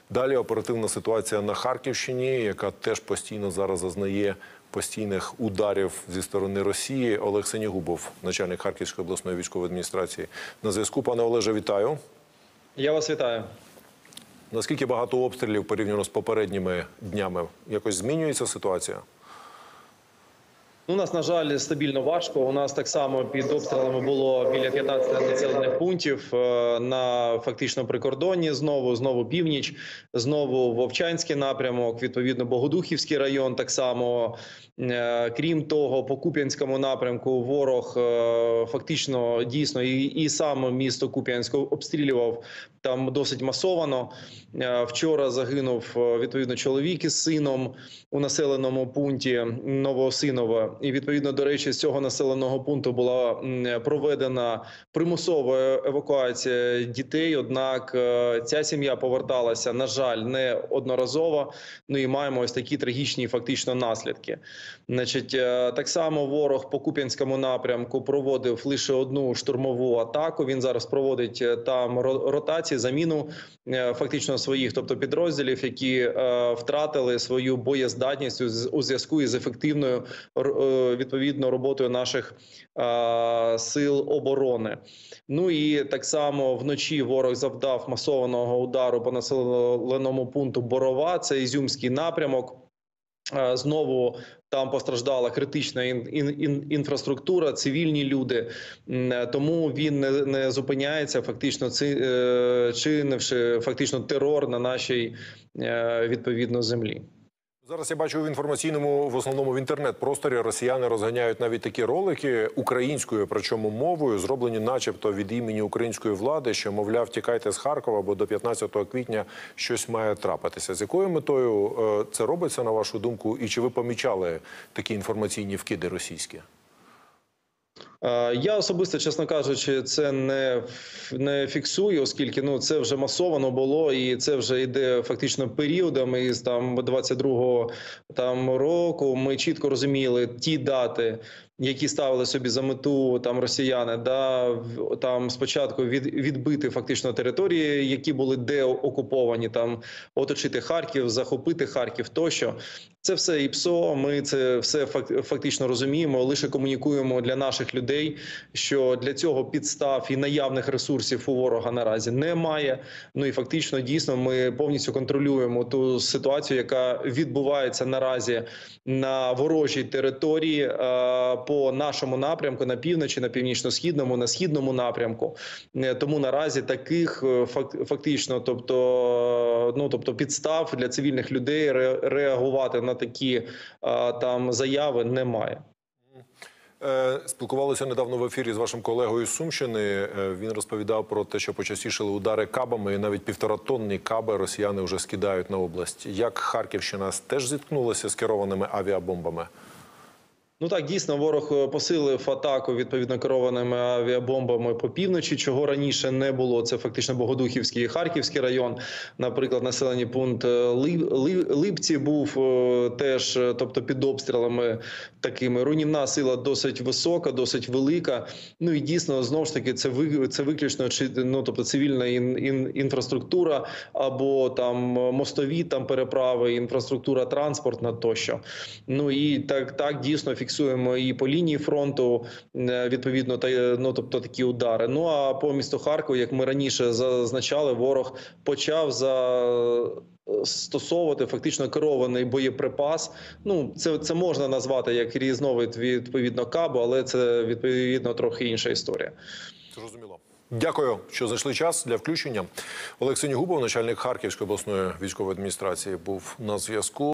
Далі оперативна ситуація на Харківщині, яка теж постійно зараз зазнає постійних ударів зі сторони Росії. Олег Синігубов, начальник Харківської обласної військової адміністрації, на зв'язку. Пане Олеже, вітаю. Я вас вітаю. Наскільки багато обстрілів порівняно з попередніми днями? Якось змінюється ситуація? У нас, на жаль, стабільно важко. У нас так само під обстрілами було біля 15 населених пунктів на фактично прикордонні, знову північ, знову Вовчанський напрямок, відповідно Богодухівський район так само. Крім того, по Куп'янському напрямку ворог фактично дійсно і саме місто Куп'янськ обстрілював там досить масовано. Вчора загинув відповідно чоловік із сином у населеному пункті Новоосинове. І відповідно, до речі, з цього населеного пункту була проведена примусова евакуація дітей. Однак ця сім'я поверталася, на жаль, не одноразово. Ну і маємо ось такі трагічні фактично наслідки. Значить, так само ворог по Куп'янському напрямку проводив лише одну штурмову атаку. Він зараз проводить там ротації, заміну фактично своїх, тобто підрозділів, які втратили свою боєздатність у зв'язку із ефективною відповідно роботою наших сил оборони. Ну і так само вночі ворог завдав масованого удару по населеному пункту Борова, це Ізюмський напрямок. Знову там постраждала критична інфраструктура, цивільні люди, тому він не зупиняється, фактично чинивши фактично терор на нашій відповідно землі. Зараз я бачу в інформаційному, в основному в інтернет-просторі, росіяни розганяють навіть такі ролики українською, причому мовою, зроблені начебто від імені української влади, що, мовляв, тікайте з Харкова, бо до 15 квітня щось має трапитися. З якою метою це робиться, на вашу думку, і чи ви помічали такі інформаційні вкиди російські? Я особисто, чесно кажучи, це не фіксую, оскільки це вже масовано було і це вже йде фактично періодами із 22-го року. Ми чітко розуміли ті дати, які ставили собі за мету росіяни, там спочатку відбити фактично території, які були деокуповані, оточити Харків, захопити Харків тощо. Це все ІПСО, ми це все фактично розуміємо, лише комунікуємо для наших людей, що для цього підстав і наявних ресурсів у ворога наразі немає. Ну і фактично, дійсно, ми повністю контролюємо ту ситуацію, яка відбувається наразі на ворожій території по нашому напрямку, на півночі, на північно-східному, на східному напрямку. Тому наразі таких фактично, тобто підстав для цивільних людей реагувати на такі заяви немає. Спілкувалися недавно в ефірі з вашим колегою з Сумщини. Він розповідав про те, що почастішили удари кабами, і навіть 1,5-тонні каби росіяни вже скидають на область. Як Харківщина теж зіткнулася з керованими авіабомбами? Ну так, дійсно, ворог посилив атаку відповідно керованими авіабомбами по півночі, чого раніше не було. Це фактично Богодухівський і Харківський район. Наприклад, населений пункт Липці був теж, тобто під обстрілами такими. Руйнівна сила досить висока, досить велика. Ну і дійсно, знову ж таки, це виключно тобто цивільна інфраструктура або мостові переправи, інфраструктура транспортна тощо. Ну і так дійсно фіксуємо і по лінії фронту, відповідно, тобто такі удари. Ну а по місту Харкову, як ми раніше зазначали, ворог почав застосовувати фактично керований боєприпас. Ну, це можна назвати як різновид відповідно кабу, але це відповідно трохи інша історія. Зрозуміло. Дякую, що знайшли час для включення. Олег Синігубов, начальник Харківської обласної військової адміністрації, був на зв'язку.